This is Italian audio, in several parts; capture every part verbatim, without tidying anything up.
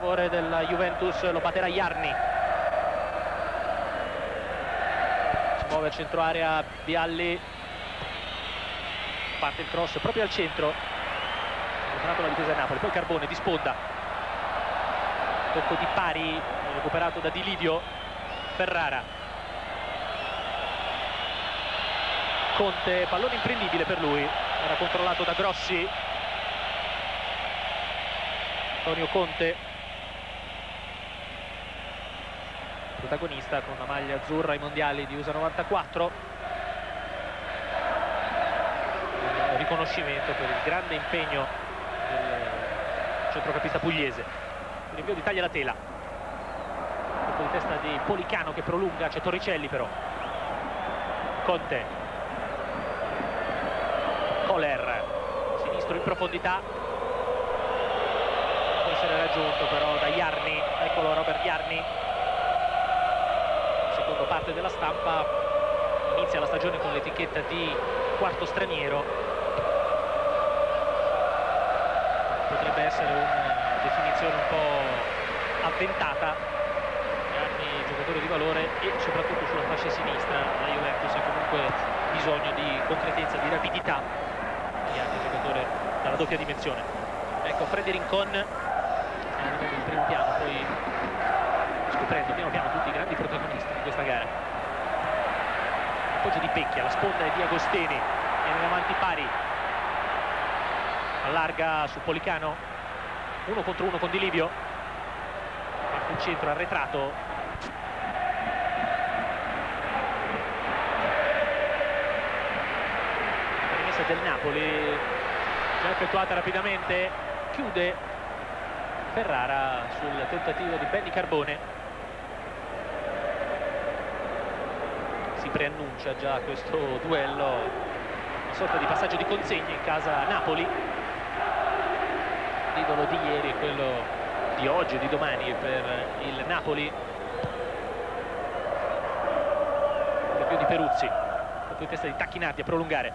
favore della Juventus, lo batterà Jarni. Si muove al centro area Vialli, parte il cross proprio al centro, la difesa del Napoli, poi Carbone di sponda, tocco di pari recuperato da Di Livio. Ferrara, Conte, pallone imprendibile per lui, era controllato da Grossi. Antonio Conte, protagonista con la maglia azzurra ai mondiali di U S A novantaquattro. Un riconoscimento per il grande impegno del centrocampista pugliese. Il rinvio di taglia la tela, colpo di testa di Policano che prolunga, c'è Torricelli però. Conte, Kohler, sinistro in profondità, essere raggiunto però da Jarni. Eccolo Robert Jarni, secondo parte della stampa, inizia la stagione con l'etichetta di quarto straniero, potrebbe essere una definizione un po' avventata. Jarni giocatore di valore e soprattutto sulla fascia sinistra la Juventus ha comunque bisogno di concretezza, di rapidità. Jarni è giocatore dalla doppia dimensione. Ecco Freddy Rincon in primo piano, poi scoprendo piano piano tutti i grandi protagonisti di questa gara. Appoggio di Pecchia, la sponda è di Agostini, viene avanti pari, allarga su Policano, uno contro uno con Di Livio, parte il centro arretrato, la rimessa del Napoli già effettuata rapidamente, chiude Ferrara sul tentativo di Benny Carbone. Si preannuncia già questo duello, una sorta di passaggio di consegna in casa Napoli. L'idolo di ieri e quello di oggi e di domani per il Napoli. Il più di Peruzzi, colpo di testa di Tacchinardi a prolungare.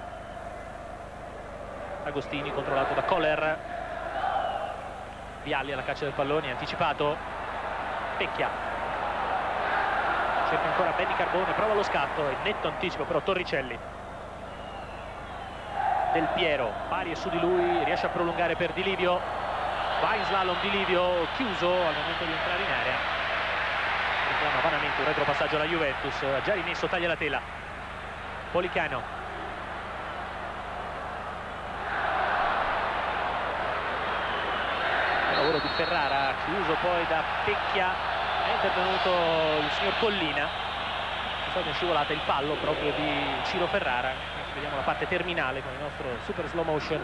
Agostini controllato da Kohler. Vialli alla caccia del pallone, anticipato. Pecchia cerca ancora Benny Carbone, prova lo scatto e netto anticipo però Torricelli. Del Piero, pari e su di lui, riesce a prolungare per Di Livio, va in slalom Di Livio, chiuso al momento di entrare in area. Reclama vanamente un retropassaggio alla Juventus, ha già rimesso taglia la tela. Policano, lavoro di Ferrara, chiuso poi da Pecchia, è intervenuto il signor Collina, è stata scivolata il fallo proprio di Ciro Ferrara. Vediamo la parte terminale con il nostro super slow motion.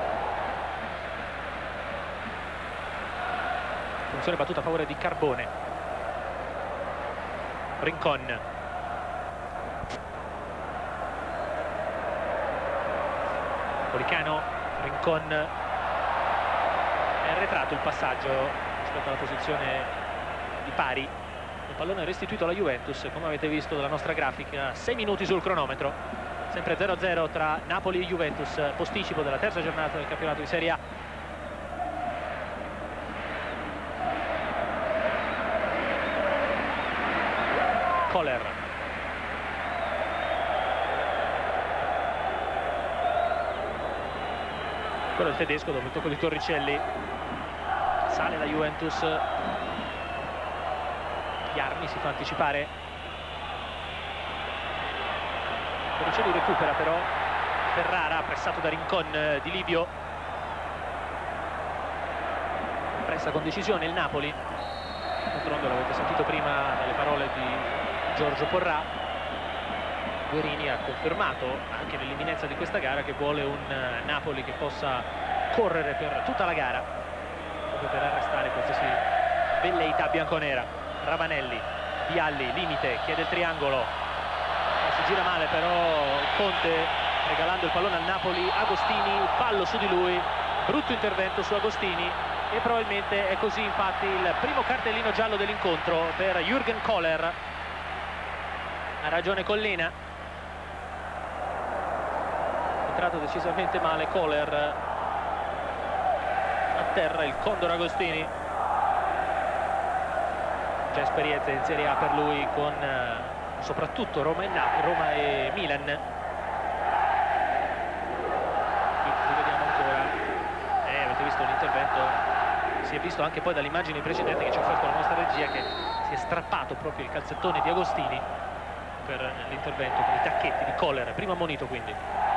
Funzione battuta a favore di Carbone. Rincon, Policano, Rincon, arretrato il passaggio rispetto alla posizione di pari. Il pallone è restituito alla Juventus, come avete visto dalla nostra grafica, sei minuti sul cronometro, sempre zero a zero tra Napoli e Juventus, posticipo della terza giornata del campionato di Serie A. Kohler, quello il tedesco dopo il tocco di Torricelli. Sale la Juventus, Jarni si fa anticipare, Torricelli recupera però, Ferrara pressato da Rincon. Di Livio pressa con decisione il Napoli. D'altronde l'avete sentito prima dalle parole di Giorgio Porrà, Guerini ha confermato anche nell'imminenza di questa gara che vuole un Napoli che possa correre per tutta la gara per arrestare qualsiasi velleità bianconera. Ravanelli, Vialli, limite, chiede il triangolo, si gira male però Conte, regalando il pallone al Napoli. Agostini, fallo su di lui, brutto intervento su Agostini e probabilmente è così infatti il primo cartellino giallo dell'incontro per Jürgen Kohler. Ha ragione Collina, è entrato decisamente male Kohler. A terra il Condor Agostini. già esperienza in Serie A per lui con eh, soprattutto Roma e, Na Roma e Milan. Rivediamo ancora, eh, avete visto l'intervento, si è visto anche poi dalle immagini precedenti che ci ha offerto la nostra regia, che si è strappato proprio il calzettone di Agostini per l'intervento con i tacchetti di Kohler, primo ammonito quindi.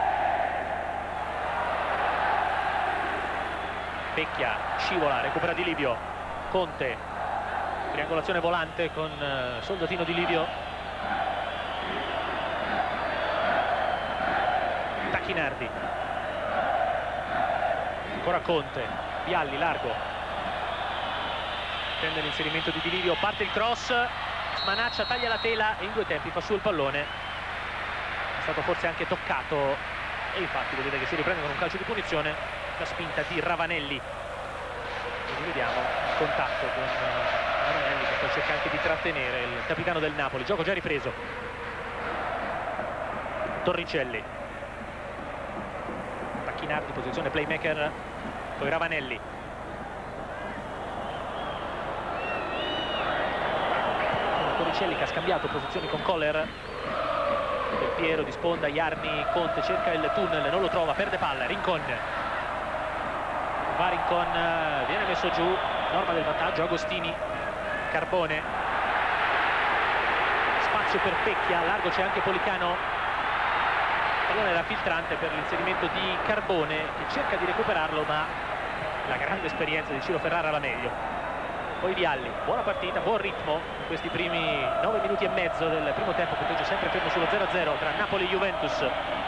Pecchia scivola, recupera Di Livio, Conte, triangolazione volante con uh, Soldatino Di Livio, Tacchinardi, ancora Conte, Vialli largo, prende l'inserimento di Di Livio, parte il cross, smanaccia, taglia la tela e in due tempi fa su il pallone. È stato forse anche toccato e infatti vedete che si riprende con un calcio di punizione la spinta di Ravanelli. E vediamo il contatto con Ravanelli che poi cerca anche di trattenere il capitano del Napoli. Gioco già ripreso. Torricelli, Tacchinardi, posizione playmaker, poi Ravanelli. Torricelli che ha scambiato posizioni con Kohler. Del Piero di sponda, Jarni, Conte cerca il tunnel, non lo trova, perde palla, Rincon. Va Rincon, viene messo giù, norma del vantaggio, Agostini, Carbone. Spazio per Pecchia, largo c'è anche Policano. Il pallone era filtrante per l'inserimento di Carbone che cerca di recuperarlo, ma la grande esperienza di Ciro Ferrara la meglio. Poi Vialli, buona partita, buon ritmo in questi primi nove minuti e mezzo del primo tempo, punteggio sempre fermo sullo zero a zero tra Napoli e Juventus.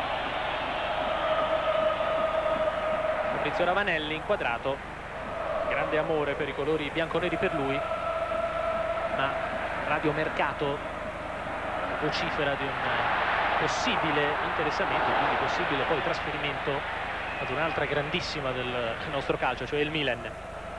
Fabrizio Ravanelli inquadrato, grande amore per i colori bianconeri per lui, ma Radio Mercato vocifera di un possibile interessamento, quindi possibile poi trasferimento ad un'altra grandissima del nostro calcio, cioè il Milan.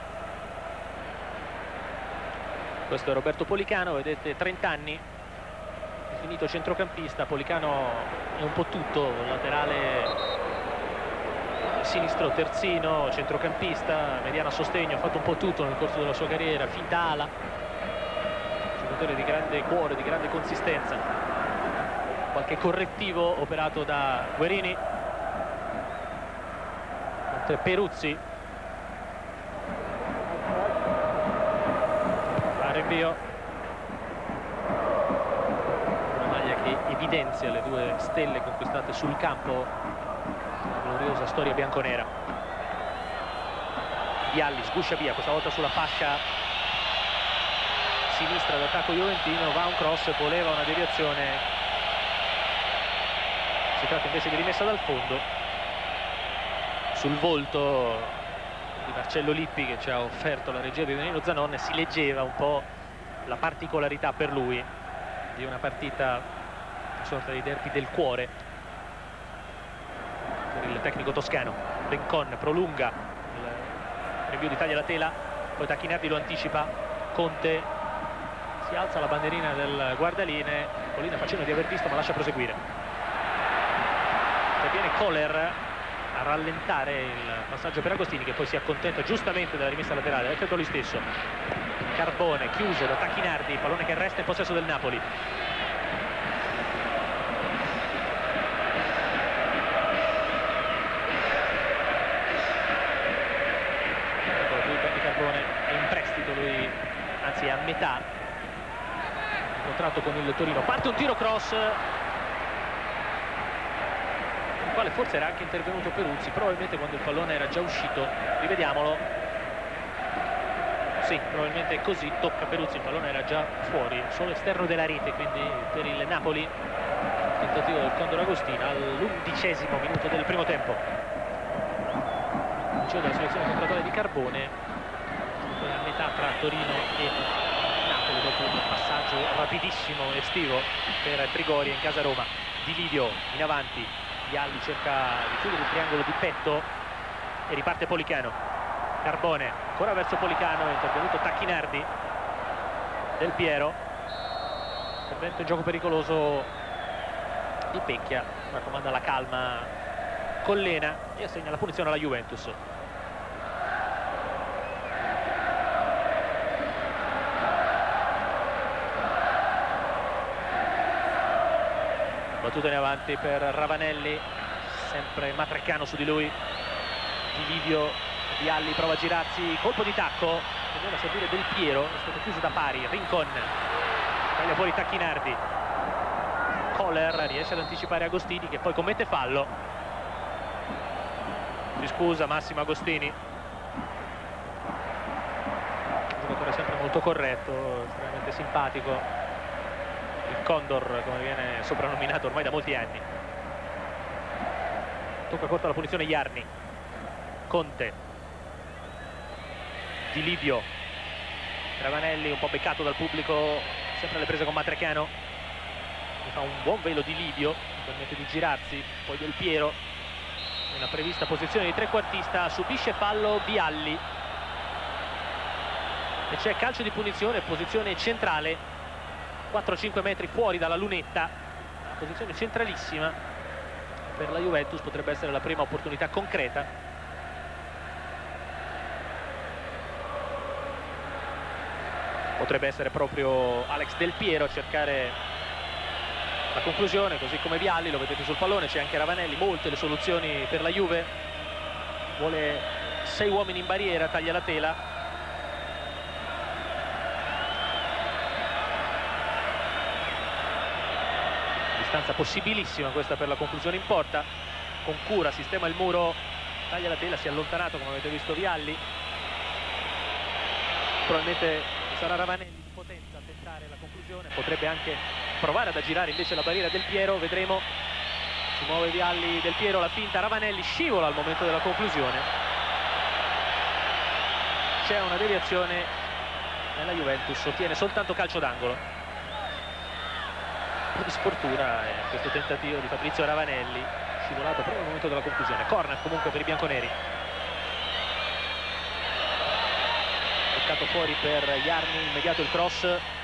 Questo è Roberto Policano, vedete, trenta anni, finito centrocampista. Policano è un po' tutto, laterale sinistro, terzino, centrocampista, mediano a sostegno, ha fatto un po' tutto nel corso della sua carriera, finta ala, giocatore di grande cuore, di grande consistenza. Qualche correttivo operato da Guerini, mentre Peruzzi rinvio, una maglia che evidenzia le due stelle conquistate sul campo, una gloriosa storia bianconera. Vialli sguscia via, questa volta sulla fascia sinistra d'attacco juventino, va un cross, voleva una deviazione, si tratta invece di rimessa dal fondo sul volto di Marcello Lippi, che ci ha offerto la regia di Danilo Zanon. Si leggeva un po' la particolarità per lui di una partita, una sorta di derby del cuore per il tecnico toscano. Rincon prolunga il rinvio di taglia la tela, poi Tacchinardi lo anticipa, Conte si alza la bandierina del guardaline, Colina facendo di aver visto ma lascia proseguire. Viene Kohler a rallentare il passaggio per Agostini, che poi si accontenta giustamente della rimessa laterale, ha effettuato lui stesso. Carbone chiuso da Tacchinardi, pallone che resta in possesso del Napoli. Ecco, lui Beppe Carbone è in prestito, lui anzi è a metà il contratto con il Torino. Parte un tiro cross, quale forse era anche intervenuto Peruzzi, probabilmente quando il pallone era già uscito. Rivediamolo. Sì, probabilmente è così, tocca Peruzzi, il pallone era già fuori, solo esterno della rete, quindi per il Napoli tentativo del Condor Agostino all'undicesimo minuto del primo tempo. Dicevo della selezione contrattuale di Carbone, poi a metà tra Torino e Napoli dopo un passaggio rapidissimo estivo per Trigoria in casa Roma. Di Livio in avanti, Vialli cerca di chiudere il triangolo di petto e riparte Policano. Carbone ancora verso Policano, è intervenuto Tacchinardi. Del Piero, intervento in gioco pericoloso di Pecchia, raccomanda la calma Collena e assegna la punizione alla Juventus. battuta in avanti per Ravanelli, sempre Matrecano su di lui. Di Livio, Vialli prova a girarsi, colpo di tacco, tendeva a servire Del Piero, è stato chiuso da pari. Rincon taglia fuori Tacchinardi, Kohler riesce ad anticipare Agostini che poi commette fallo. Si scusa Massimo Agostini, un giocatore sempre molto corretto, estremamente simpatico, il Condor come viene soprannominato ormai da molti anni. Tocca corta la punizione Jarni, Conte, Di Livio, Ravanelli un po' beccato dal pubblico, sempre alle prese con Matrecano, mi fa un buon velo Di Livio, permette di girarsi, poi Del Piero nella prevista posizione di trequartista, subisce fallo Vialli e c'è calcio di punizione, posizione centrale, quattro cinque metri fuori dalla lunetta, posizione centralissima per la Juventus, potrebbe essere la prima opportunità concreta. Potrebbe essere proprio Alex Del Piero a cercare la conclusione, così come Vialli, lo vedete sul pallone, c'è anche Ravanelli, molte le soluzioni per la Juve, vuole sei uomini in barriera, taglia la tela. Distanza possibilissima questa per la conclusione in porta, con cura sistema il muro, taglia la tela, si è allontanato come avete visto Vialli, probabilmente sarà Ravanelli di potenza a tentare la conclusione, potrebbe anche provare ad aggirare invece la barriera Del Piero, vedremo. Si muove Vialli, Del Piero, la finta, Ravanelli scivola al momento della conclusione, c'è una deviazione nella Juventus, ottiene soltanto calcio d'angolo. Un po' di sfortuna eh, questo tentativo di Fabrizio Ravanelli, scivolato proprio al momento della conclusione. Corner comunque per i bianconeri, toccato fuori per Jarni, immediato il cross,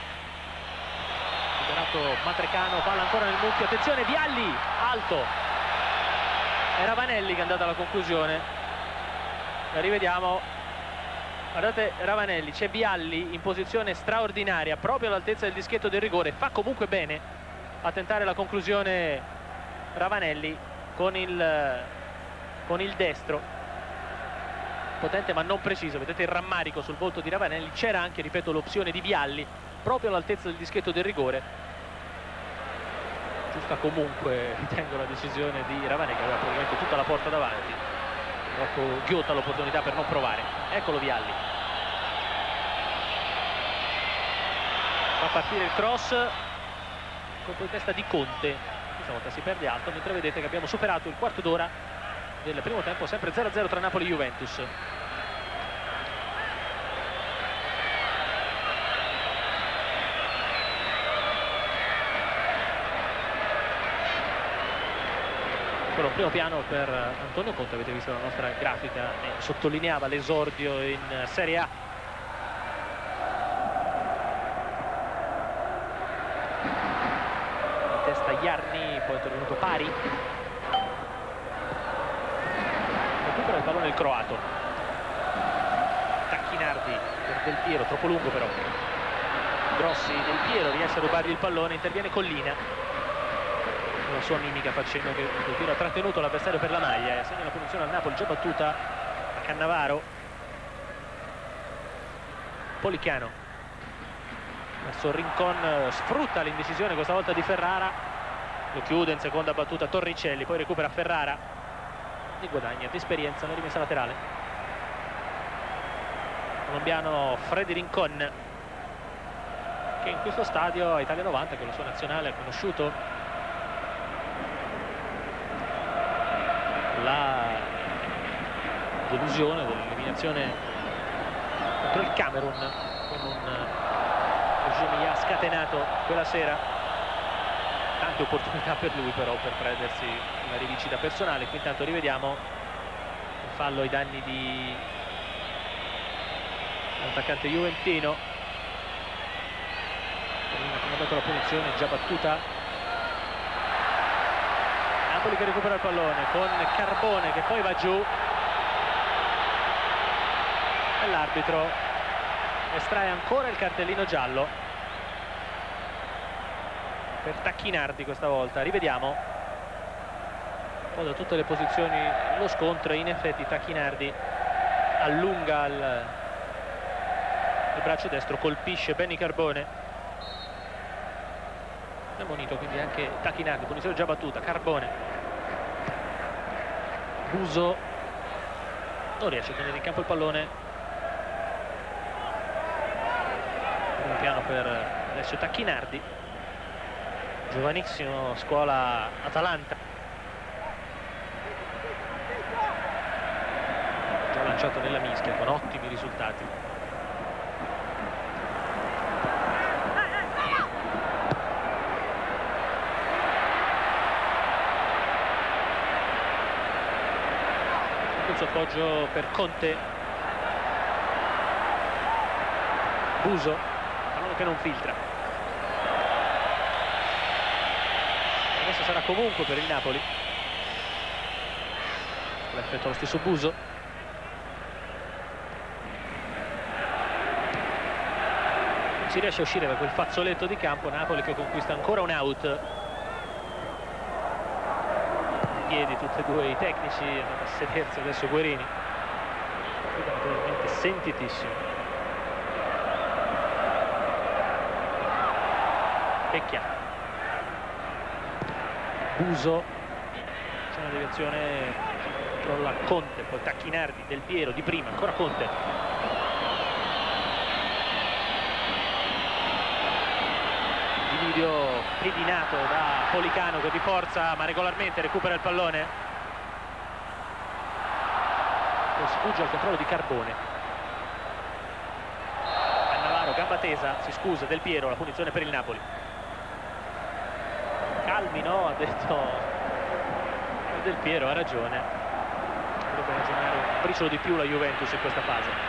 liberato Matrecano, palla ancora nel mucchio, attenzione Vialli, alto, è Ravanelli che è andato alla conclusione, la rivediamo, guardate Ravanelli, c'è Vialli in posizione straordinaria proprio all'altezza del dischetto del rigore, fa comunque bene a tentare la conclusione Ravanelli con il, con il destro, potente ma non preciso, vedete il rammarico sul volto di Ravanelli, c'era anche, ripeto, l'opzione di Vialli proprio all'altezza del dischetto del rigore. Giusta comunque, ritengo, la decisione di Ravanelli, che aveva praticamente tutta la porta davanti, troppo ghiotta l'opportunità per non provare. Eccolo Vialli, fa partire il cross, colpo di testa di Conte, questa volta si perde alto, mentre vedete che abbiamo superato il quarto d'ora del primo tempo, sempre zero a zero tra Napoli e Juventus. Quello primo piano per Antonio Conte, avete visto la nostra grafica, ne sottolineava l'esordio in Serie A. In testa Jarni, poi è intervenuto Pari. Recupera il pallone il croato. Tacchinardi per Del Piero, troppo lungo però. Grossi, Del Piero riesce a rubargli il pallone, interviene Collina. La sua mimica facendo che Del Piero ha trattenuto l'avversario per la maglia e segna la punizione al Napoli, già battuta a Cannavaro. Policano verso Rincon, sfrutta l'indecisione questa volta di Ferrara, lo chiude in seconda battuta Torricelli, poi recupera Ferrara e guadagna d'esperienza nella rimessa laterale. Colombiano Freddy Rincon, che in questo stadio a Italia novanta, con la sua nazionale, ha conosciuto la delusione dell'eliminazione contro il Camerun, con un regime che ha scatenato quella sera. Tante opportunità per lui però per prendersi una rivincita personale. Qui intanto rivediamo il fallo ai danni di l'attaccante juventino. Come ha dato la punizione già battuta. Napoli che recupera il pallone con Carbone che poi va giù e l'arbitro estrae ancora il cartellino giallo. per Tacchinardi questa volta, rivediamo un po' da tutte le posizioni lo scontro. In effetti Tacchinardi allunga il, il braccio destro, colpisce Benny Carbone, è ammonito quindi anche Tacchinardi. Punizione già battuta, Carbone, Buso non riesce a tenere in campo il pallone, primo piano per Alessio Tacchinardi, giovanissimo, scuola Atalanta, già lanciato nella mischia con ottimi risultati. Il suo appoggio per Conte, Buso, pallone che non filtra. Adesso sarà comunque per il Napoli, l'effetto lo stesso Buso. Non si riesce a uscire da quel fazzoletto di campo. Napoli che conquista ancora un out. Piedi tutti e due i tecnici, è andato a sedersi adesso Guerini, naturalmente sentitissimo. Pecchia, Buso, c'è una deviazione, controlla Conte, poi Tacchinardi, Del Piero, Di Prima, ancora Conte. Di video pedinato da Policano che di forza ma regolarmente recupera il pallone. Poi si fugge al controllo di Carbone. Cannavaro, gamba tesa, si scusa Del Piero, la punizione per il Napoli. Calmi, no? Ha detto Del Piero, ha ragione. Dovrebbe ragionare un briciolo di più la Juventus in questa fase.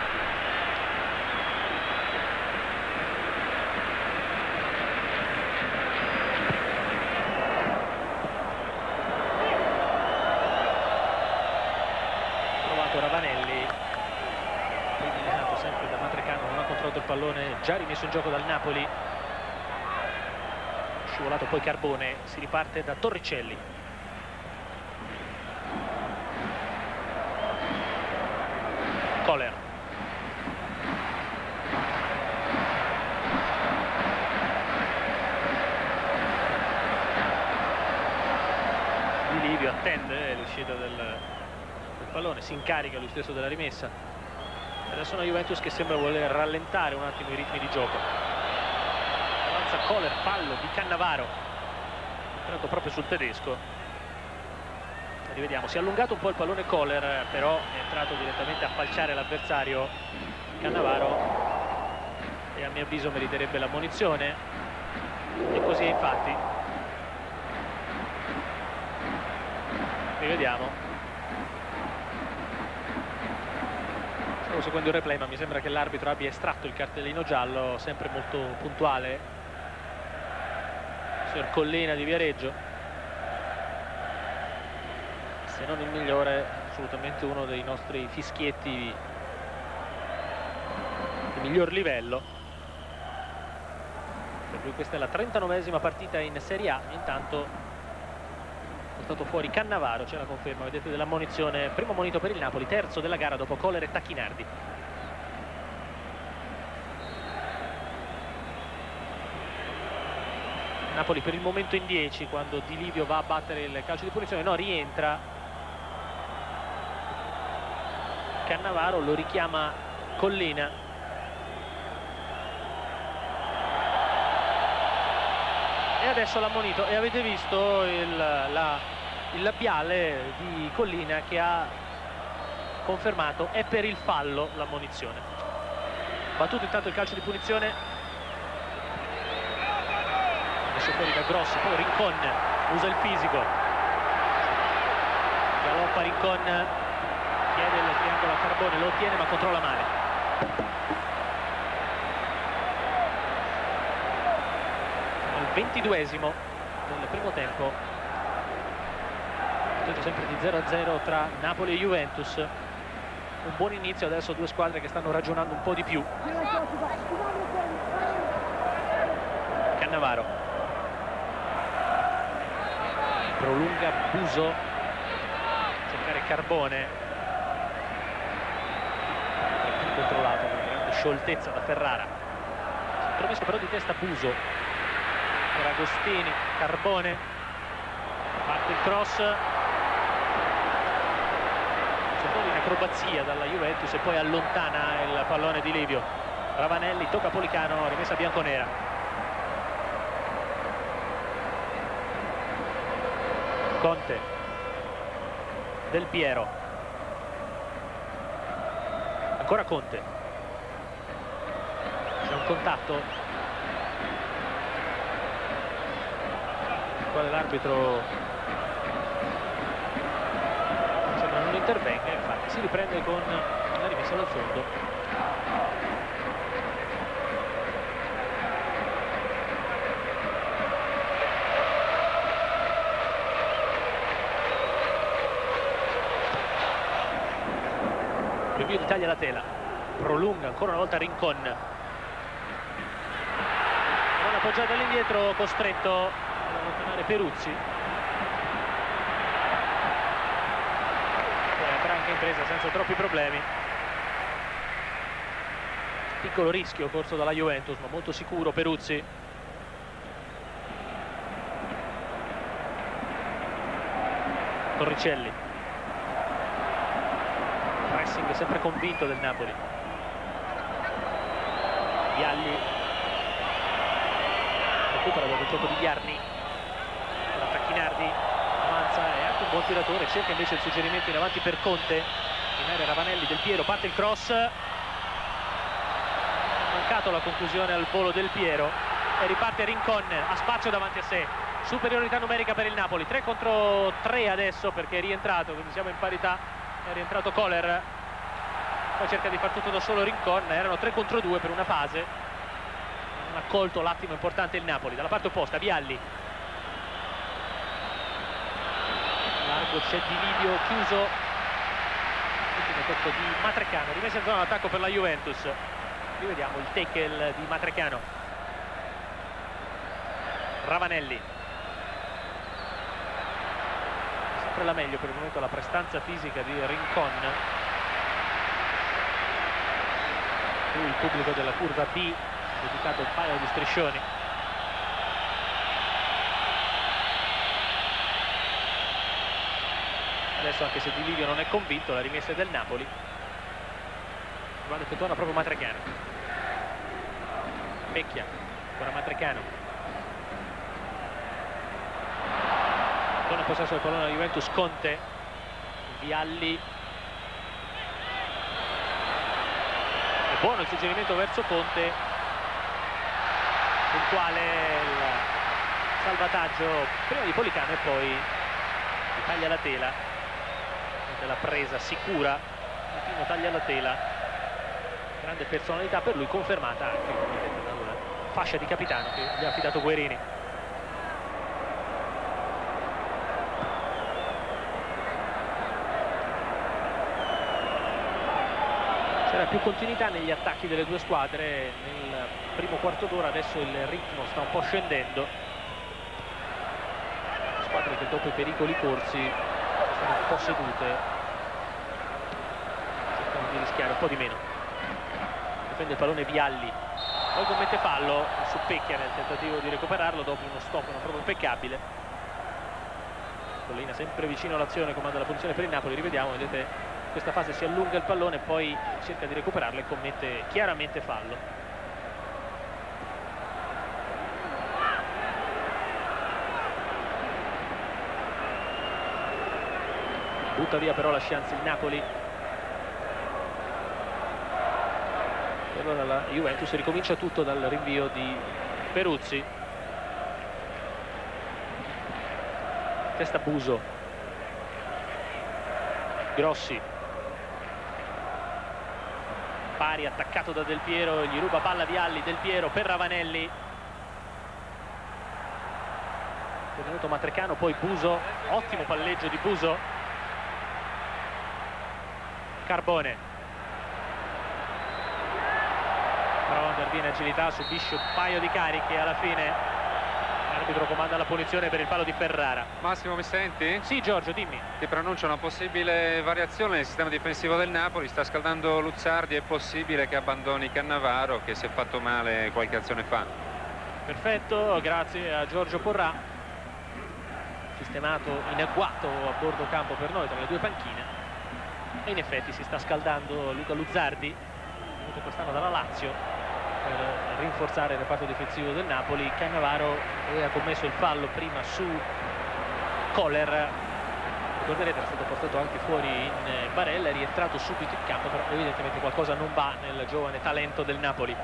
Ravanelli, eliminato sempre da Matricano, non ha controllato il pallone, già rimesso in gioco dal Napoli, scivolato poi Carbone, si riparte da Torricelli. Kohler, Di Livio attende l'uscita del pallone, si incarica lui stesso della rimessa. Adesso una Juventus che sembra voler rallentare un attimo i ritmi di gioco. Avanza Kohler, fallo di Cannavaro, entrato proprio sul tedesco. Rivediamo, si è allungato un po' il pallone Kohler, però è entrato direttamente a falciare l'avversario Cannavaro e a mio avviso meriterebbe l'ammonizione, e così è infatti. Rivediamo. Stavo seguendo il replay ma mi sembra che l'arbitro abbia estratto il cartellino giallo, sempre molto puntuale il signor Collina di Viareggio, se non il migliore, assolutamente uno dei nostri fischietti di miglior livello. Per lui questa è la trentanovesima partita in Serie A. Intanto è stato fuori Cannavaro, c'è la conferma, vedete, dell'ammonizione, primo ammonito per il Napoli, terzo della gara dopo Kohler e Tacchinardi. Napoli per il momento in dieci, quando Di Livio va a battere il calcio di punizione, no, rientra Cannavaro, lo richiama Collina. E adesso l'ammonito, e avete visto il, la, il labiale di Collina che ha confermato, è per il fallo l'ammonizione. Battuto intanto il calcio di punizione, esce fuori da Grossi, poi Rincon usa il fisico, galoppa Rincon, chiede il triangolo a Carbone, lo ottiene ma controlla male. ventiduesimo del primo tempo, sempre di zero a zero tra Napoli e Juventus. Un buon inizio, adesso due squadre che stanno ragionando un po' di più. Cannavaro, prolunga Buso, cercare Carbone, controllato con grande scioltezza da Ferrara, intromesso però di testa Buso, per Agostini, Carbone, parte il cross, c'è un po' di acrobazia dalla Juventus e poi allontana il pallone di Livio. Ravanelli, tocca Policano, rimessa bianconera. Conte, Del Piero, ancora Conte, c'è un contatto, quale l'arbitro sembra non intervenga, infatti si riprende con la rimessa dal fondo. Rinvio di Taglialatela, prolunga ancora una volta Rincon, non appoggiata all'indietro, costretto ad allontanare Peruzzi, poi andrà anche in presa senza troppi problemi. Piccolo rischio corso dalla Juventus, ma molto sicuro Peruzzi. Torricelli, pressing sempre convinto del Napoli. Vialli recupera dopo il tocco di Iarni, ora Tacchinardi avanza, è anche un buon tiratore, cerca invece il suggerimento in avanti per Conte, in area Ravanelli, Del Piero, parte il cross, ha mancato la conclusione al volo Del Piero e riparte Rincon, ha spazio davanti a sé, superiorità numerica per il Napoli, tre contro tre adesso perché è rientrato, quindi siamo in parità, è rientrato Kohler, poi cerca di far tutto da solo Rincon, erano tre contro due per una fase, non ha colto l'attimo importante il Napoli. Dalla parte opposta Vialli, largo c'è Di Livio, chiuso, ultimo tocco di Matrecano, rimessa in zona d'attacco per la Juventus. Rivediamo il tackle di Matrecano. Ravanelli, sempre la meglio per il momento la prestanza fisica di Rincon. Qui il pubblico della curva B ha dedicato un paio di striscioni. Adesso, anche se Di Livio non è convinto, la rimessa è del Napoli. Guarda che torna proprio Matrecano. Vecchia, ancora Matrecano. Torna in possesso del pallone la Juventus, Conte, Vialli. È buono il suggerimento verso Conte, puntuale il salvataggio prima di Policano e poi di Taglialatela, della presa sicura, infine Taglialatela, grande personalità per lui, confermata anche dalla fascia di capitano che gli ha affidato Guerini. C'era più continuità negli attacchi delle due squadre nel primo quarto d'ora, adesso il ritmo sta un po' scendendo. Squadre che dopo i pericoli corsi sono un po' sedute, cercano di rischiare un po' di meno. Difende il pallone Vialli, poi commette fallo, Suppecchia nel tentativo di recuperarlo dopo uno stop non proprio impeccabile. Collina sempre vicino all'azione, comanda la punizione per il Napoli. Rivediamo, vedete, questa fase si allunga il pallone, poi cerca di recuperarlo e commette chiaramente fallo. Butta via però la chance il Napoli. E allora la Juventus ricomincia tutto dal rinvio di Peruzzi. Testa Buso. Grossi. Pari, attaccato da Del Piero, gli ruba palla Vialli, Del Piero per Ravanelli. È venuto Matrecano, poi Buso, ottimo palleggio di Buso. Carbone. Prova a interviene agilità, subisce un paio di cariche, alla fine L'arbitro comanda la punizione per il palo di Ferrara. Massimo, mi senti? Sì, Giorgio, dimmi. Ti preannuncio una possibile variazione nel sistema difensivo del Napoli. Sta scaldando Luzzardi, è possibile che abbandoni Cannavaro, che si è fatto male qualche azione fa. Perfetto, grazie a Giorgio Porrà. Sistemato in agguato a bordo campo per noi tra le due panchine. E in effetti si sta scaldando Luca Luzzardi, venuto quest'anno dalla Lazio, per rinforzare il reparto difensivo del Napoli. Cannavaro aveva commesso il fallo prima su Kohler, ricorderete era stato portato anche fuori in barella, è rientrato subito in campo, però evidentemente qualcosa non va nel giovane talento del Napoli.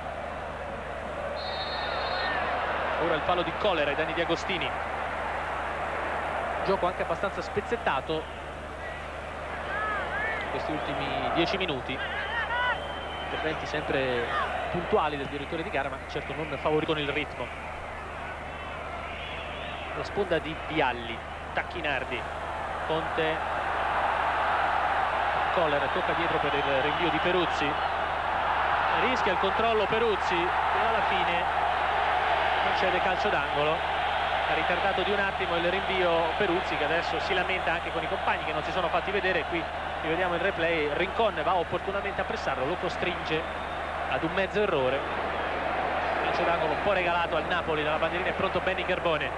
Ora il fallo di Kohler ai danni di Agostini. Gioco anche abbastanza spezzettato in questi ultimi dieci minuti, interventi sempre puntuali del direttore di gara, ma certo non favoriscono il ritmo. La sponda di Vialli, Tacchinardi, Conte, Kohler tocca dietro per il rinvio di Peruzzi, rischia il controllo Peruzzi e alla fine concede calcio d'angolo. Ha ritardato di un attimo il rinvio Peruzzi, che adesso si lamenta anche con i compagni che non si sono fatti vedere. Qui rivediamo il replay, Rincon va opportunamente a pressarlo, lo costringe ad un mezzo errore. Calcio d'angolo un po' regalato al Napoli, dalla bandierina è pronto Benny Carbone.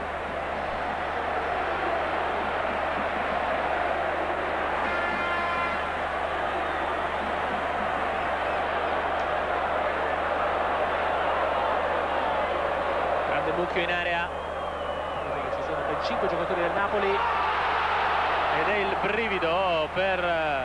Grande mucchio in area, ci sono ben cinque giocatori del Napoli ed è il brivido per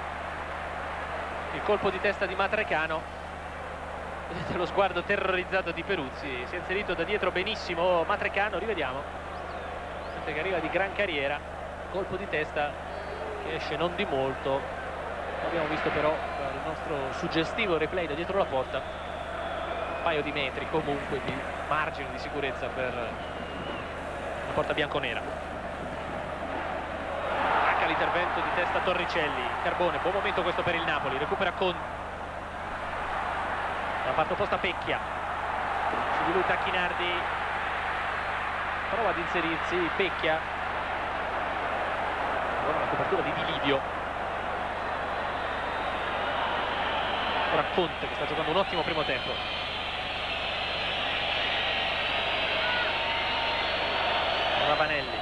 il colpo di testa di Matrecano. Vedete lo sguardo terrorizzato di Peruzzi, si è inserito da dietro benissimo Matrecano, rivediamo, gente che arriva di gran carriera, colpo di testa che esce non di molto. Abbiamo visto però il nostro suggestivo replay da dietro la porta, un paio di metri comunque di margine di sicurezza per la porta bianconera. L'intervento di testa Torricelli, Carbone, buon momento questo per il Napoli, recupera con la parte opposta Pecchia, su di lui Tacchinardi, prova ad inserirsi Pecchia, ora la copertura di Di Livio, ora Conte che sta giocando un ottimo primo tempo. Ravanelli,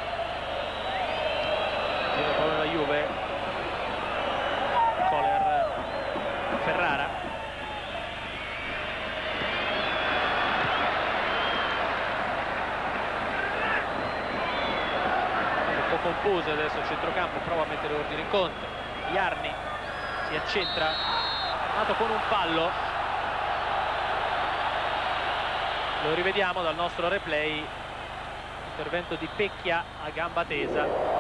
tira il pallone da Juve, Kohler, Ferrara, un po' confuse adesso il centrocampo, prova a mettere ordine in Conte. Jarni si accentra, nato con un fallo, lo rivediamo dal nostro replay, intervento di Pecchia a gamba tesa.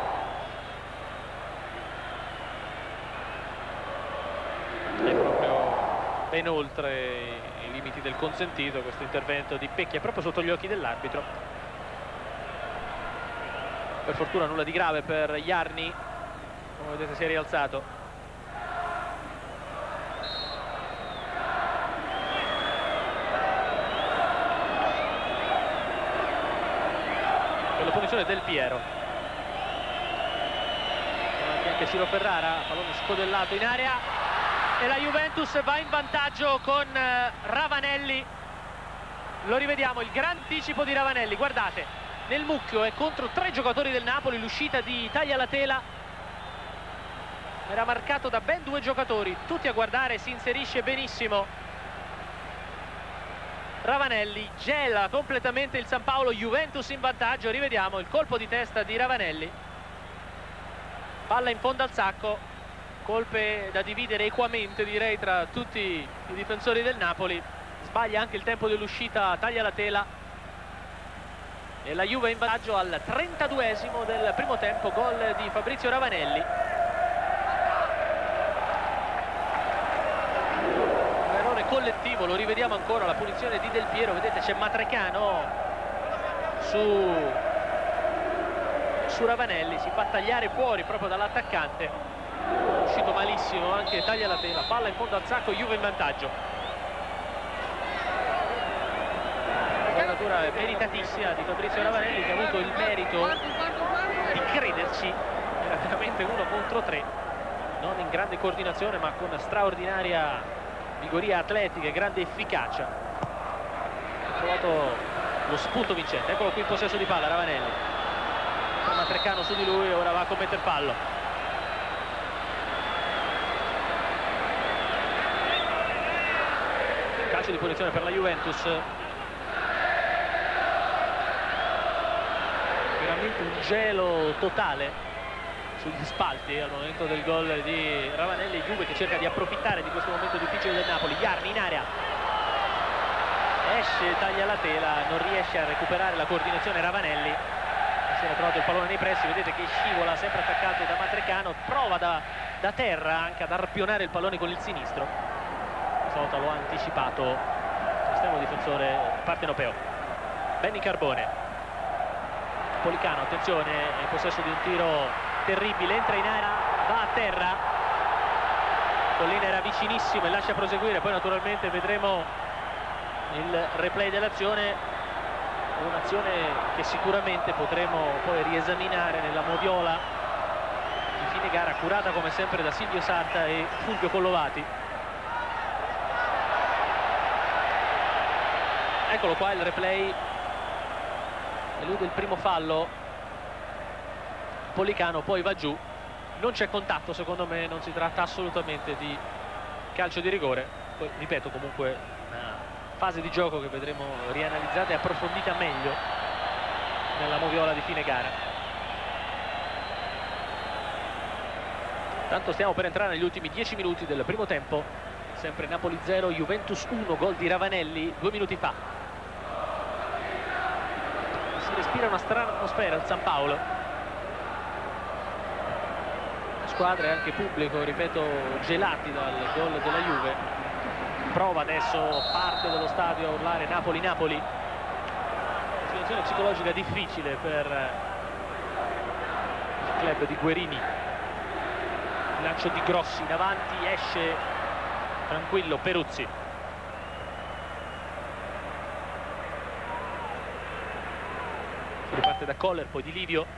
Ben oltre i limiti del consentito questo intervento di Pecchia, proprio sotto gli occhi dell'arbitro. Per fortuna nulla di grave per Jarni, come vedete si è rialzato. Per la punizione Del Piero, anche Ciro Ferrara, pallone scodellato in area e la Juventus va in vantaggio con Ravanelli. Lo rivediamo, il gran anticipo di Ravanelli, guardate, nel mucchio è contro tre giocatori del Napoli, l'uscita di Taglialatela era marcato da ben due giocatori, tutti a guardare, si inserisce benissimo Ravanelli, gela completamente il San Paolo, Juventus in vantaggio. Rivediamo il colpo di testa di Ravanelli, palla in fondo al sacco, colpe da dividere equamente direi tra tutti i difensori del Napoli. Sbaglia anche il tempo dell'uscita Taglialatela e la Juve in vantaggio al trentaduesimo del primo tempo, gol di Fabrizio Ravanelli. Un errore collettivo, lo rivediamo ancora, la punizione di Del Piero, vedete c'è Matrecano su, su Ravanelli, si fa tagliare fuori proprio dall'attaccante. Uscito malissimo anche Taglialatela, palla in fondo al sacco, Juve in vantaggio. copertura meritatissima di Fabrizio Ravanelli, che ha avuto il merito di crederci. Era veramente uno contro tre, non in grande coordinazione ma con straordinaria vigoria atletica e grande efficacia. Ha trovato lo spunto vincente. Eccolo qui in possesso di palla Ravanelli, Matrecano su di lui, ora va a commettere fallo. Calcio di punizione per la Juventus. Veramente un gelo totale sugli spalti al momento del gol di Ravanelli. Juve che cerca di approfittare di questo momento difficile del Napoli. Jarni in area, esce, taglia la tela, non riesce a recuperare la coordinazione Ravanelli. Si era trovato il pallone nei pressi, vedete che scivola sempre attaccato da Matrecano, prova da, da terra anche ad arpionare il pallone con il sinistro. Questa volta lo ha anticipato l'estremo difensore partenopeo Benny Carbone. Policano, attenzione, è in possesso di un tiro terribile, entra in area, va a terra. Collina era vicinissimo e lascia proseguire. Poi naturalmente vedremo il replay dell'azione, un'azione che sicuramente potremo poi riesaminare nella moviola di fine gara, curata come sempre da Silvio Sarta e Fulvio Collovati. Eccolo qua il replay, elude il primo fallo Policano, poi va giù, non c'è contatto, secondo me non si tratta assolutamente di calcio di rigore. Poi ripeto, comunque una fase di gioco che vedremo rianalizzata e approfondita meglio nella moviola di fine gara. Tanto stiamo per entrare negli ultimi dieci minuti del primo tempo, sempre Napoli zero, Juventus uno, gol di Ravanelli due minuti fa. Si respira una strana atmosfera al San Paolo, squadre e anche pubblico, ripeto, gelati dal gol della Juve. Prova adesso parte dello stadio a urlare Napoli, Napoli. Una situazione psicologica difficile per il club di Guerini. Il lancio di Grossi in avanti, esce tranquillo Peruzzi. Si riparte da Koller, poi di Livio.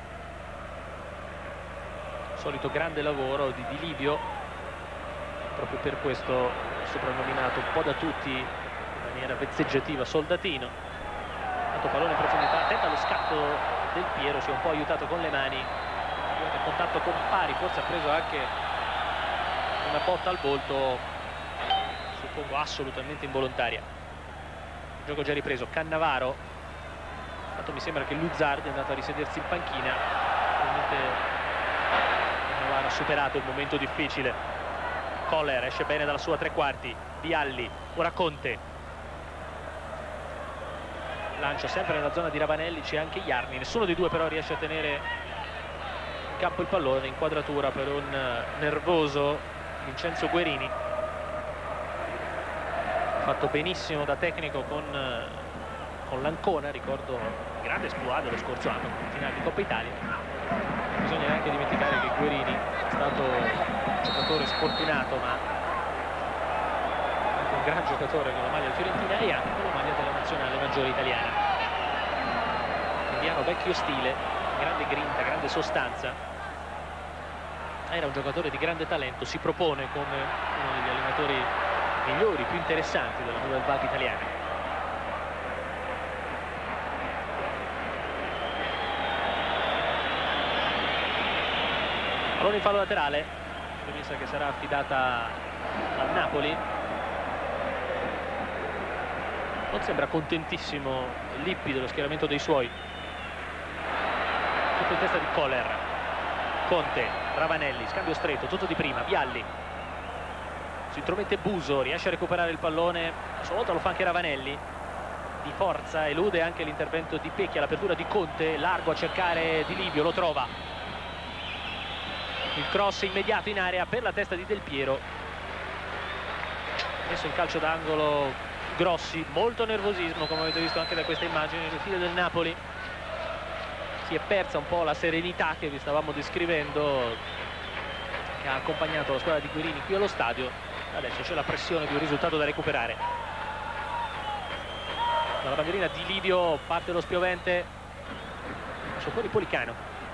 Solito grande lavoro di Di Livio, proprio per questo soprannominato un po' da tutti in maniera vezzeggiativa Soldatino. Tanto pallone in profondità, attenta allo scatto del Piero, si è un po' aiutato con le mani, in contatto con Pari, forse ha preso anche una botta al volto, suppongo assolutamente involontaria. Il gioco già ripreso, Cannavaro, tanto mi sembra che Luzzardi è andato a risedersi in panchina, ovviamente Cannavaro ha superato il momento difficile. Koller esce bene dalla sua tre quarti, Vialli, ora Conte, lancio sempre nella zona di Ravanelli, c'è anche Jarni, nessuno dei due però riesce a tenere in campo il pallone. Inquadratura per un nervoso Vincenzo Guerini, fatto benissimo da tecnico con, con l'Ancona, ricordo grande esploit dello scorso anno in finale di Coppa Italia. Bisogna neanche dimenticare che Guerini è stato un giocatore sfortunato ma anche un gran giocatore con la maglia fiorentina e anche con la maglia della nazionale maggiore italiana. Indiano vecchio stile, grande grinta, grande sostanza, era un giocatore di grande talento, si propone come uno degli allenatori migliori, più interessanti della Nouvelle Vague italiana. Pallone in fallo laterale, premessa che sarà affidata al Napoli. Non sembra contentissimo Lippi dello schieramento dei suoi. Tutto in testa di Koller. Conte, Ravanelli, scambio stretto, tutto di prima, Vialli. Si intromette Buso, riesce a recuperare il pallone, a sua volta lo fa anche Ravanelli. Di forza, elude anche l'intervento di Pecchia, l'apertura di Conte, largo a cercare Di Livio, lo trova. Il cross immediato in area per la testa di Del Piero. Messo in calcio d'angolo Grossi, molto nervosismo come avete visto anche da questa immagine nelle file del Napoli. Si è persa un po' la serenità che vi stavamo descrivendo, che ha accompagnato la squadra di Guerini qui allo stadio. Adesso c'è la pressione di un risultato da recuperare. dalla bandierina di Livio parte lo spiovente, lascia fuori Policano.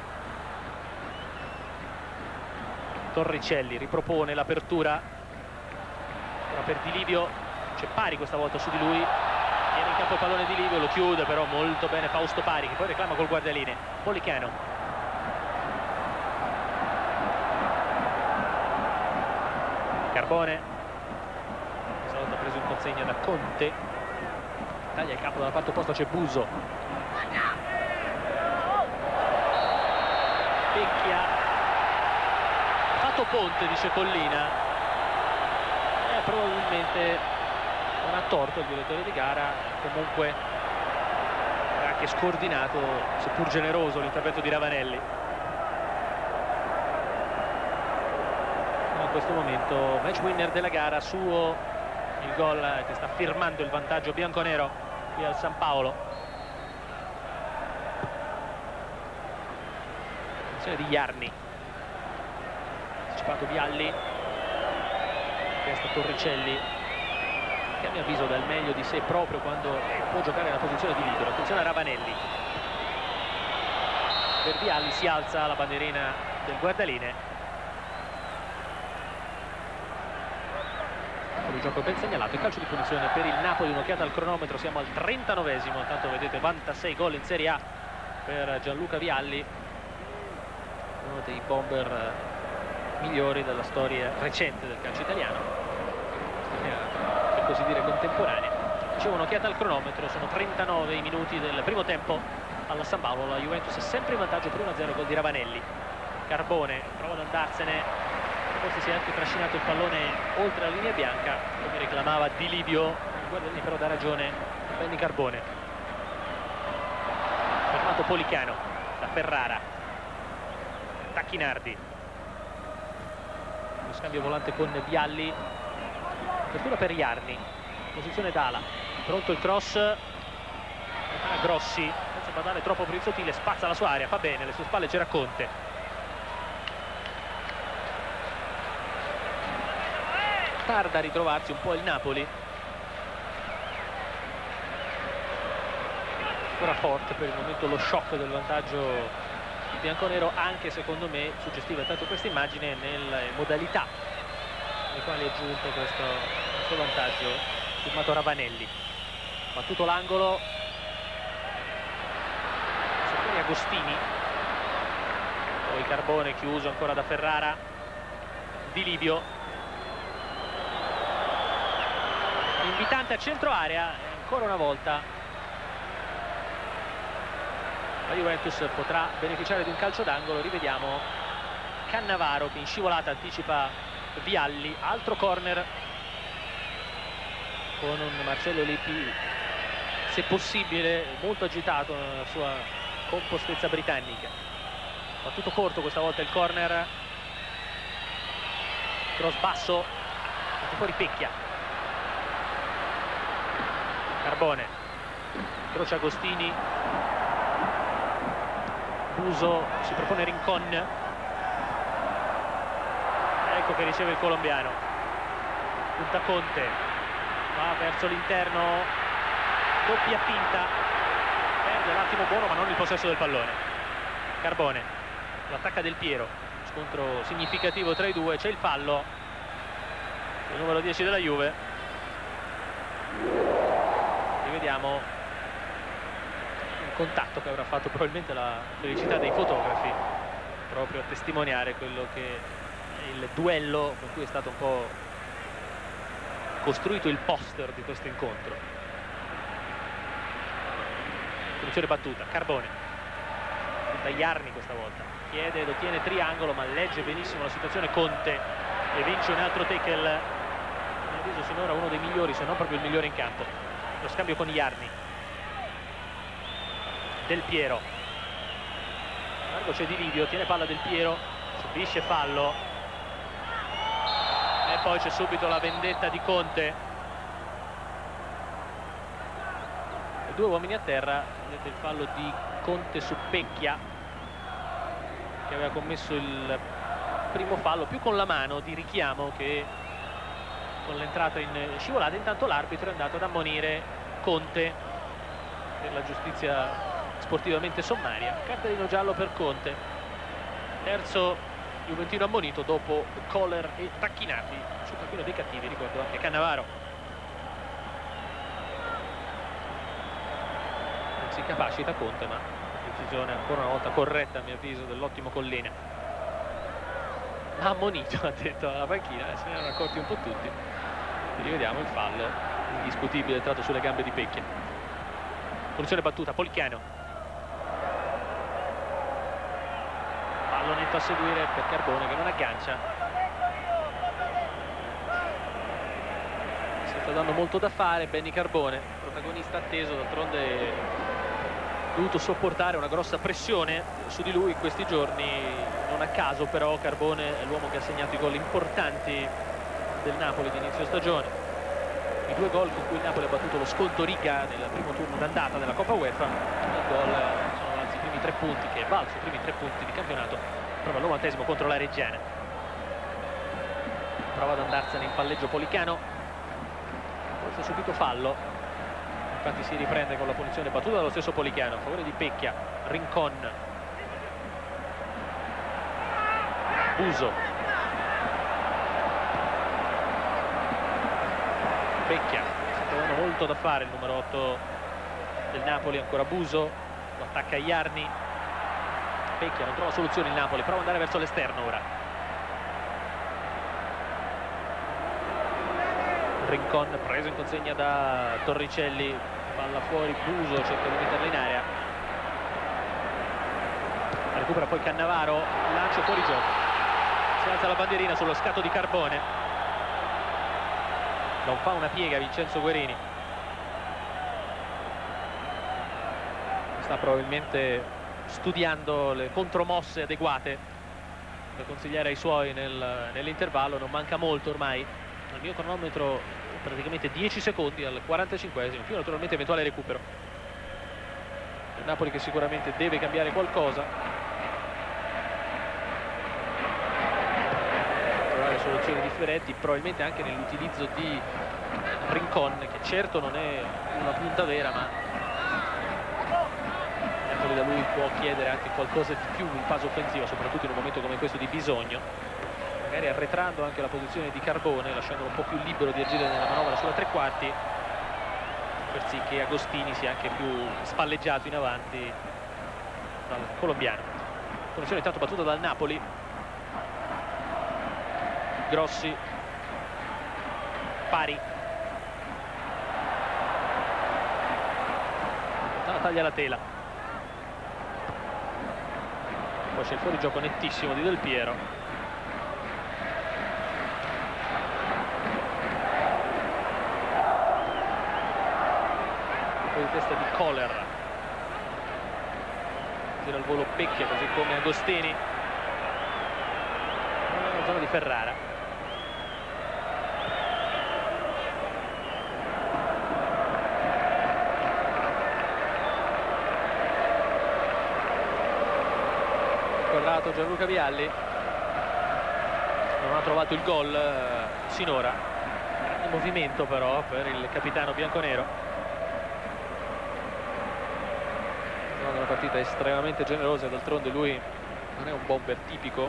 Torricelli ripropone l'apertura, ora per Di Livio, c'è Pari questa volta su di lui, viene in campo il pallone di Livio, lo chiude però molto bene Fausto Pari, che poi reclama col guardaline. Policano, Carbone, questa volta preso in consegna da Conte, taglia il capo dalla parte opposta, c'è Buso, Pecchia, ha fatto ponte, dice Collina, eh, probabilmente non ha torto il direttore di gara, comunque ha anche scordinato, seppur generoso, l'intervento di Ravanelli. In questo momento match winner della gara, suo il gol che sta firmando il vantaggio bianconero qui al San Paolo. Attenzione di Jarni, anticipato Vialli, testa Torricelli, che a mio avviso dà il meglio di sé proprio quando può giocare nella posizione di libero. Attenzione a Ravanelli, per Vialli si alza la bandierina del guardaline. Il gioco ben segnalato, il calcio di punizione per il Napoli, un'occhiata al cronometro, siamo al trentanovesimo, intanto vedete ventasei gol in Serie A per Gianluca Vialli, uno dei bomber migliori della storia recente del calcio italiano, storia per così dire contemporanea. Dicevo, un'occhiata al cronometro, sono trentanove i minuti del primo tempo alla San Paolo, la Juventus è sempre in vantaggio per uno a zero, gol di Ravanelli. Carbone prova ad andarsene, forse si è anche trascinato il pallone oltre la linea bianca, come reclamava Di Livio, il guardaline però dà ragione a Benny Carbone. Fermato Policano da Ferrara, Tacchinardi, lo scambio volante con Vialli, apertura per Jarni, posizione d'ala, pronto il cross, Grossi, senza badare troppo per il sottile, spazza la sua area, fa bene, alle sue spalle c'era Conte. Tarda a ritrovarsi un po' il Napoli, ancora forte per il momento lo shock del vantaggio bianconero, anche secondo me suggestiva tanto questa immagine nelle modalità nelle quali è giunto questo, questo vantaggio firmato Ravanelli. Battuto l'angolo, Sofoni Agostini, poi Carbone chiuso ancora da Ferrara, Di Livio, invitante a centro area, ancora una volta la Juventus potrà beneficiare di un calcio d'angolo. Rivediamo Cannavaro che in scivolata anticipa Vialli, altro corner con un Marcello Lippi se possibile molto agitato nella sua compostezza britannica. Battuto corto questa volta il corner, cross basso, fuori Pecchia. Carbone, Croce Agostini, Buso si propone Rincon, ecco che riceve il colombiano, punta Conte, va verso l'interno, doppia finta, perde l'attimo buono ma non il possesso del pallone. Carbone, l'attacca Del Piero, scontro significativo tra i due, c'è il fallo, il numero dieci della Juve. Vediamo il contatto che avrà fatto probabilmente la felicità dei fotografi, proprio a testimoniare quello che è il duello con cui è stato un po' costruito il poster di questo incontro. Punizione battuta, Carbone, punta Jarni questa volta, chiede ed ottiene triangolo ma legge benissimo la situazione Conte e vince un altro tackle, a mio avviso sinora uno dei migliori, se non proprio il migliore in campo. Lo scambio con Jarni, Del Piero, largo c'è Di Livio, tiene palla Del Piero, subisce fallo e poi c'è subito la vendetta di Conte. E due uomini a terra, vedete il fallo di Conte su Pecchia che aveva commesso il primo fallo più con la mano di richiamo che con l'entrata in scivolata. Intanto l'arbitro è andato ad ammonire Conte per la giustizia sportivamente sommaria. Cartellino giallo per Conte, terzo juventino ammonito dopo Kohler e Tacchinardi. Sul taccuino dei cattivi ricordo anche Cannavaro. Non si capacita Conte, ma decisione ancora una volta corretta a mio avviso dell'ottimo Collina. Ammonito, ha detto alla panchina, se ne erano accorti un po' tutti. E rivediamo il fallo indiscutibile tratto sulle gambe di Pecchia. Punizione battuta, Polchiano. Netto a seguire per Carbone che non aggancia. Si sta dando molto da fare Benny Carbone, protagonista atteso, d'altronde ha dovuto sopportare una grossa pressione su di lui in questi giorni. Non a caso però Carbone è l'uomo che ha segnato i gol importanti del Napoli di inizio stagione, i due gol con cui il Napoli ha battuto lo sconto Riga nel primo turno d'andata della Coppa UEFA. Il gol sono valsi i primi tre punti, che è valso i primi tre punti di campionato proprio al novantesimo contro la Reggiana. Prova ad andarsene in palleggio Pollicano, forse ha subito fallo, infatti si riprende con la punizione battuta dallo stesso Pollicano a favore di Pecchia. Rincon, Buso, Pecchia, sta dando molto da fare il numero otto del Napoli, ancora Buso, lo attacca Iarni. Pecchia non trova soluzione il Napoli, prova ad andare verso l'esterno ora. Rincon preso in consegna da Torricelli, palla fuori, Buso cerca di metterla in area, recupera poi Cannavaro, lancio fuori gioco, si alza la bandierina sullo scatto di Carbone, non fa una piega Vincenzo Guerini, sta probabilmente studiando le contromosse adeguate da consigliare ai suoi nel, nell'intervallo. Non manca molto ormai, al mio cronometro praticamente dieci secondi al quarantacinquesimo, più naturalmente eventuale recupero. Il Napoli che sicuramente deve cambiare qualcosa, trovare soluzioni differenti, probabilmente anche nell'utilizzo di Rincon, che certo non è una punta vera, ma da lui può chiedere anche qualcosa di più in fase offensiva, soprattutto in un momento come questo di bisogno, magari arretrando anche la posizione di Carbone, lasciandolo un po' più libero di agire nella manovra sulla tre quarti, per sì che Agostini sia anche più spalleggiato in avanti dal colombiano. Punizione intanto battuta dal Napoli. Grossi, pari, no, taglia la tela. Poi c'è il fuorigioco nettissimo di Del Piero. Poi di testa di Kohler. Tira al volo Pecchia, così come Agostini. Nella zona di Ferrara. Gianluca Vialli non ha trovato il gol eh, sinora, in movimento però per il capitano bianconero. È una partita estremamente generosa, d'altronde lui non è un bomber tipico,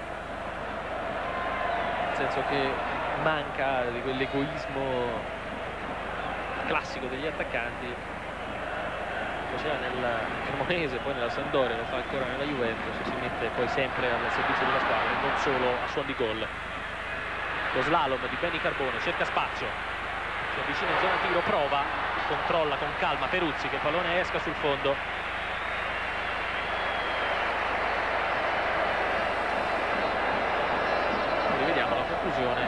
nel senso che manca di quell'egoismo classico degli attaccanti. Faceva nel Cremonese, poi nella Sampdoria, lo fa ancora nella Juventus, si mette poi sempre al servizio della squadra e non solo a suon di gol. Lo slalom di Benny Carbone, cerca spazio, si avvicina in zona tiro, prova, controlla con calma Peruzzi, che il pallone esca sul fondo. Rivediamo la conclusione,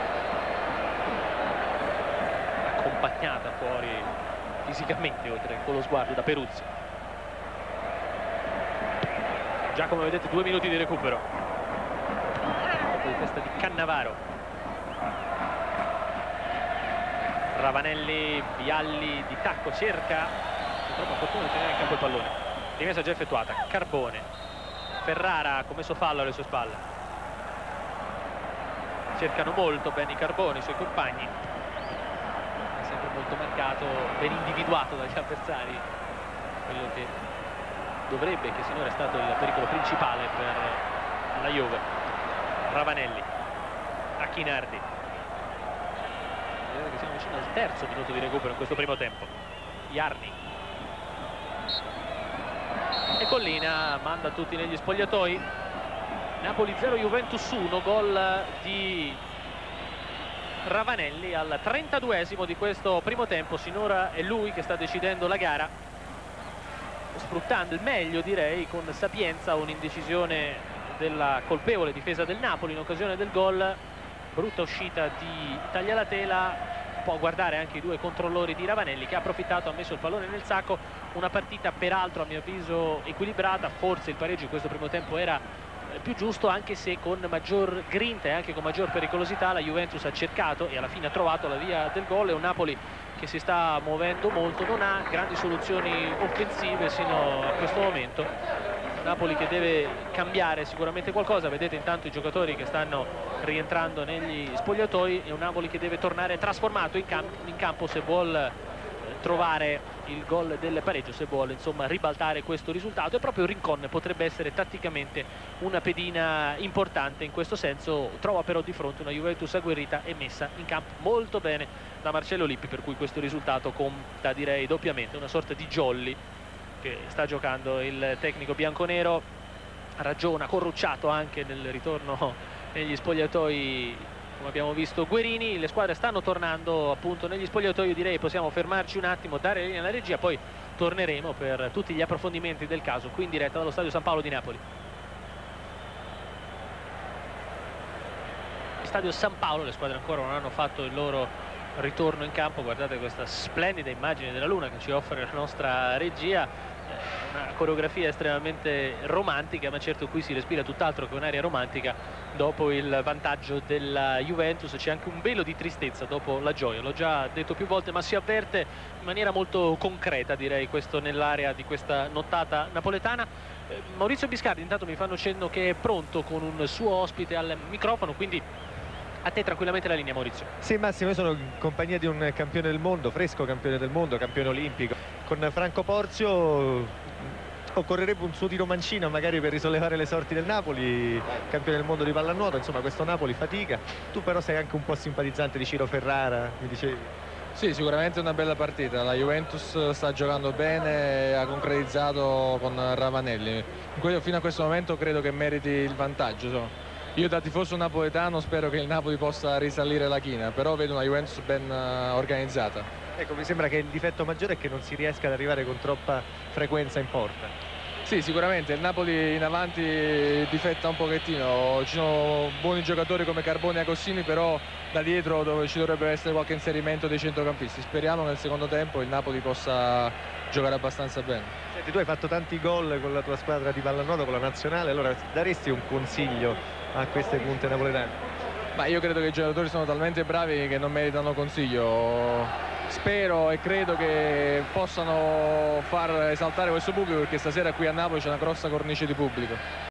accompagnata fuori fisicamente oltre che con lo sguardo da Peruzzi. Già come vedete due minuti di recupero. Colpo di testa di Cannavaro. Ravanelli, Vialli di tacco cerca, con troppa fortuna di tenere in campo il pallone. Rimessa già effettuata. Carbone, Ferrara ha commesso fallo alle sue spalle. Cercano molto Benny Carbone, i suoi compagni. È sempre molto marcato, ben individuato dagli avversari quello che dovrebbe, che sinora è stato il pericolo principale per la Juve. Ravanelli, Tacchinardi. Vedete che siamo vicini al terzo minuto di recupero in questo primo tempo. Jarni. E Collina manda tutti negli spogliatoi. Napoli zero, Juventus uno, gol di Ravanelli al trentaduesimo di questo primo tempo. Sinora è lui che sta decidendo la gara, sfruttando il meglio, direi, con sapienza, un'indecisione della colpevole difesa del Napoli in occasione del gol. Brutta uscita di Taglialatela. Può guardare anche i due controllori di Ravanelli, che ha approfittato, ha messo il pallone nel sacco. Una partita peraltro a mio avviso equilibrata. Forse il pareggio in questo primo tempo era più giusto, anche se con maggior grinta e anche con maggior pericolosità la Juventus ha cercato e alla fine ha trovato la via del gol. È un Napoli che si sta muovendo molto, non ha grandi soluzioni offensive sino a questo momento. Napoli che deve cambiare sicuramente qualcosa. Vedete intanto i giocatori che stanno rientrando negli spogliatoi. È un Napoli che deve tornare trasformato in, camp in campo se vuol trovare il gol del pareggio, se vuole insomma ribaltare questo risultato. E proprio Rincon potrebbe essere tatticamente una pedina importante in questo senso. Trova però di fronte una Juventus agguerrita e messa in campo molto bene da Marcello Lippi, per cui questo risultato conta, direi, doppiamente. Una sorta di jolly che sta giocando il tecnico bianconero. Ragiona Corrucciato anche nel ritorno negli spogliatoi, come abbiamo visto Guerini. Le squadre stanno tornando appunto negli spogliatoi. Io direi possiamo fermarci un attimo, dare linea alla regia, poi torneremo per tutti gli approfondimenti del caso qui in diretta dallo Stadio San Paolo di Napoli. Stadio San Paolo, le squadre ancora non hanno fatto il loro ritorno in campo. Guardate questa splendida immagine della luna che ci offre la nostra regia. Una coreografia estremamente romantica, ma certo qui si respira tutt'altro che un'aria romantica dopo il vantaggio della Juventus. C'è anche un velo di tristezza dopo la gioia, l'ho già detto più volte, ma si avverte in maniera molto concreta, direi, questo nell'area di questa nottata napoletana. eh, Maurizio Biscardi intanto mi fanno cenno che è pronto con un suo ospite al microfono, quindi a te tranquillamente la linea, Maurizio. Sì, Massimo, io sono in compagnia di un campione del mondo, fresco campione del mondo, campione olimpico. Con Franco Porzio occorrerebbe un suo tiro mancino magari per risollevare le sorti del Napoli, campione del mondo di pallanuoto. Insomma, questo Napoli fatica. Tu però sei anche un po' simpatizzante di Ciro Ferrara, mi dicevi. Sì, sicuramente una bella partita. La Juventus sta giocando bene, ha concretizzato con Ravanelli. Fino a questo momento credo che meriti il vantaggio, insomma. Io da tifoso napoletano spero che il Napoli possa risalire la china, però vedo una Juventus ben uh, organizzata. Ecco, mi sembra che il difetto maggiore è che non si riesca ad arrivare con troppa frequenza in porta. Sì, sicuramente il Napoli in avanti difetta un pochettino. Ci sono buoni giocatori come Carboni e Agostini, però da dietro dove ci dovrebbe essere qualche inserimento dei centrocampisti. Speriamo che nel secondo tempo il Napoli possa giocare abbastanza bene. Senti, tu hai fatto tanti gol con la tua squadra di pallanuoto, con la nazionale, allora daresti un consiglio a queste punte napoletane? Ma io credo che i giocatori sono talmente bravi che non meritano consiglio. Spero e credo che possano far esaltare questo pubblico, perché stasera qui a Napoli c'è una grossa cornice di pubblico.